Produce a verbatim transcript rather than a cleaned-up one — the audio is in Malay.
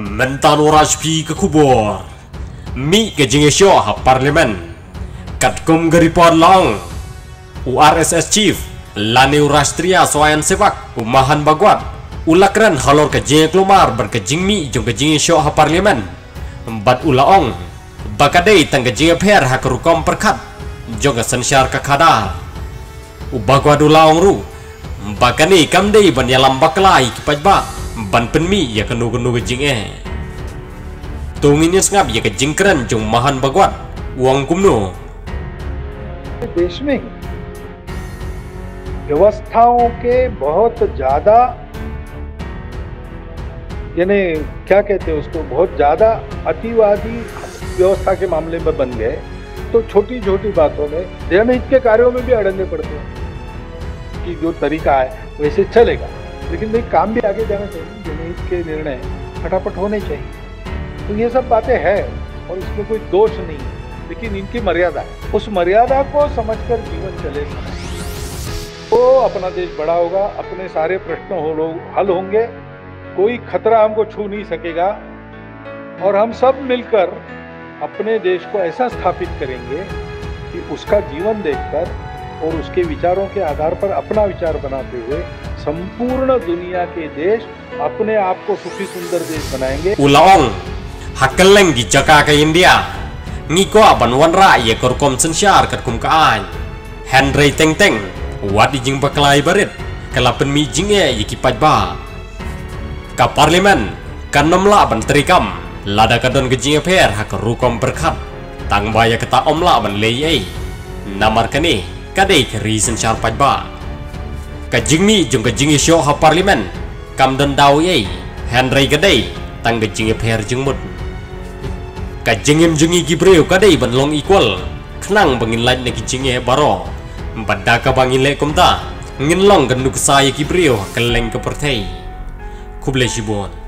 mentan rajpi ke kubur mi ke jingesyo ha parlimen katkum geripon long U R S S chief lani Rashtriya Swayan Sevak umahan bagwat ulakran halor ke jing kelumar ber ke jingmi jong ke jingesyo ha parlimen bat ulaong bakadei tang ke jing per ha kerukom perkat jong ke sensyar ke kadar ubagwat ulaong ru bakani kamdei ban yalam baklai kipajba ban penmi ya kenu kenu ke jing eh तोंगिन्यस ngap ये के जिंकरन जो महान भगवान उंग कुमनो देश में व्यवस्थाओं के बहुत ज्यादा यानी क्या कहते हैं उसको बहुत ज्यादा अतिवादी व्यवस्था के मामले में बन गए तो छोटी छोटी बातों में जनहित के कार्यों में भी अड़ंगे पड़ते हैं कि जो तरीका है वैसे चलेगा लेकिन भाई काम भी आगे जाना चाहिए जनहित के निर्णय फटाफट होने चाहिए तो ये सब बातें हैं और इसमें कोई दोष नहीं है लेकिन इनकी मर्यादा है उस मर्यादा को समझकर जीवन चलेगा तो अपना देश बड़ा होगा अपने सारे प्रश्न हो लोग हल होंगे कोई खतरा हमको छू नहीं सकेगा और हम सब मिलकर अपने देश को ऐसा स्थापित करेंगे कि उसका जीवन देखकर और उसके विचारों के आधार पर अपना विचार बनाते हुए संपूर्ण दुनिया के देश अपने आप को सुखी सुंदर देश बनाएंगे Hakeleng di Jaka ke India ngiko aban wanra ye korkom sensyar katkum ka ai Henry Teng Teng wadi jing baklai barit kalapen mi jing e ye kipat ba ka parlimen kanom la ban trikam lada kadon ke jing per hak rukom berkat tang baya kata om la ban lei ei namar kani kadai ke ri sensyar pajba ka jing mi jong ke jing syo ha parlimen kam don dau ei Henry kadai tang ke jing per jing mut ka jengem jengi gibreu kadai ban long equal khnang bangin lait ne kijinge baro badda ka bangin le komta ngin long kan nuk sai gibreu keleng ke perthei kuble sibon